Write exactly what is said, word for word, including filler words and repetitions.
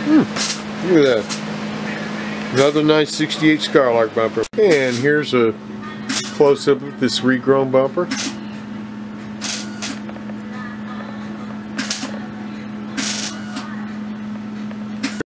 Hmm. Look at that. Another nice sixty-eight Skylark bumper. And here's a close-up of this regrown bumper.